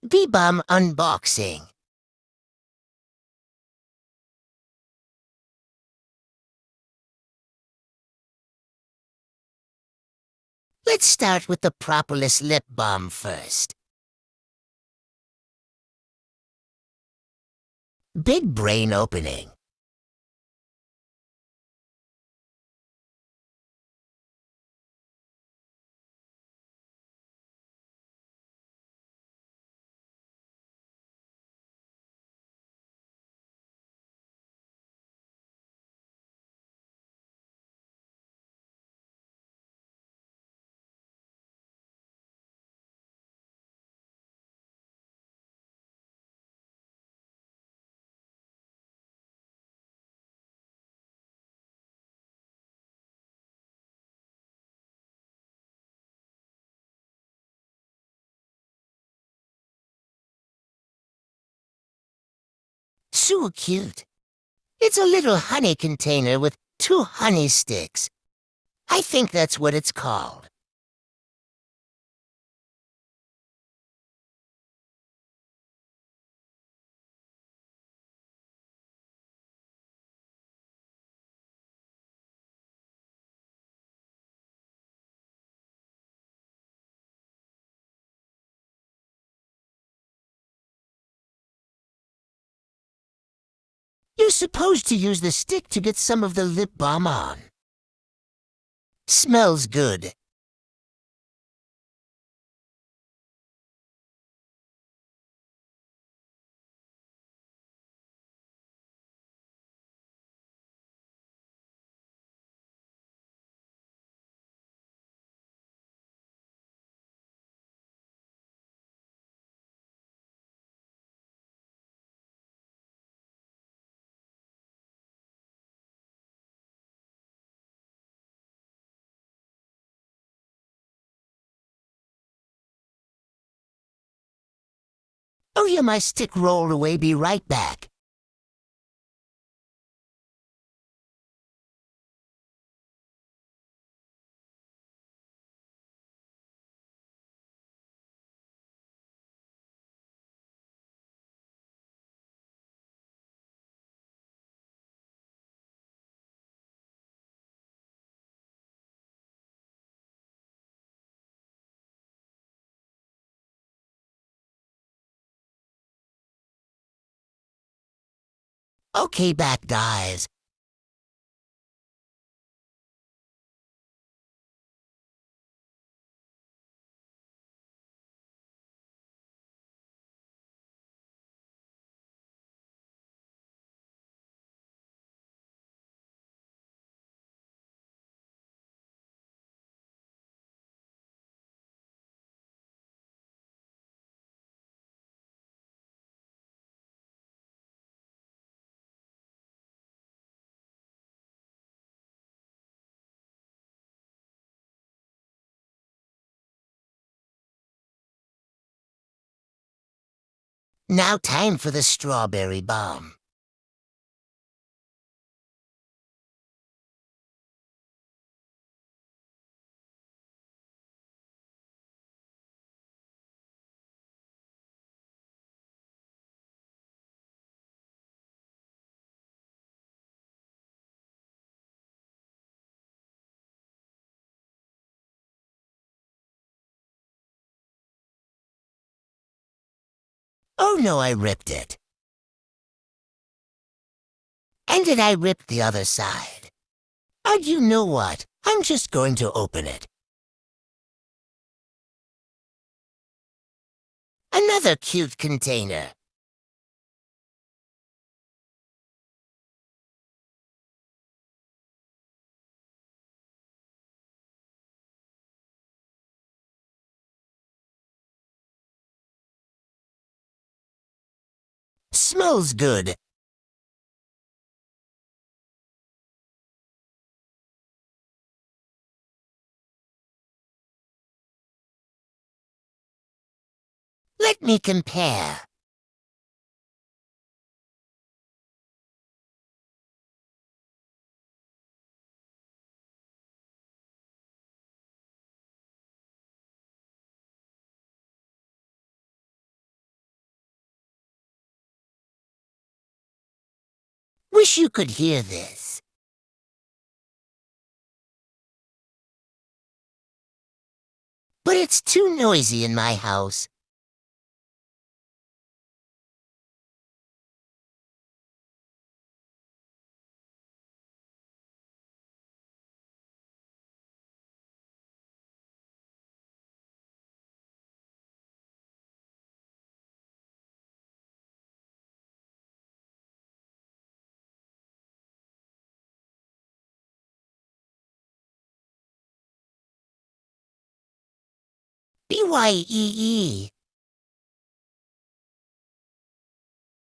Bee-Balm unboxing. Let's start with the Propolis lip balm first. Big brain opening. So cute. It's a little honey container with 2 honey sticks. I think that's what it's called. You're supposed to use the stick to get some of the lip balm on. Smells good. Oh yeah, my stick rolled away. Be right back. Okay, back, guys. Now time for the strawberry balm. Oh no, I ripped it. And then I ripped the other side. And you know what? I'm just going to open it. Another cute container. Smells good. Let me compare. wish you could hear this. But it's too noisy in my house. BYEE.